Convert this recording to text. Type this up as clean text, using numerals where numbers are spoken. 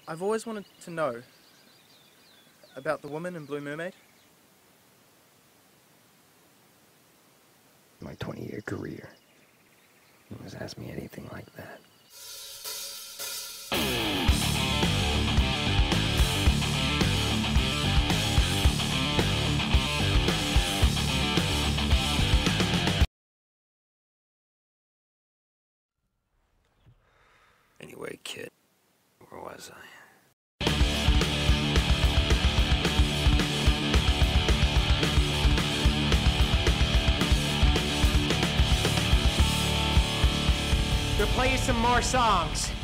I've always wanted to know about the woman in Blue Mermaid. My 20-year career. No one's asked me anything like that. Anyway, kid, where was I? We'll play you some more songs.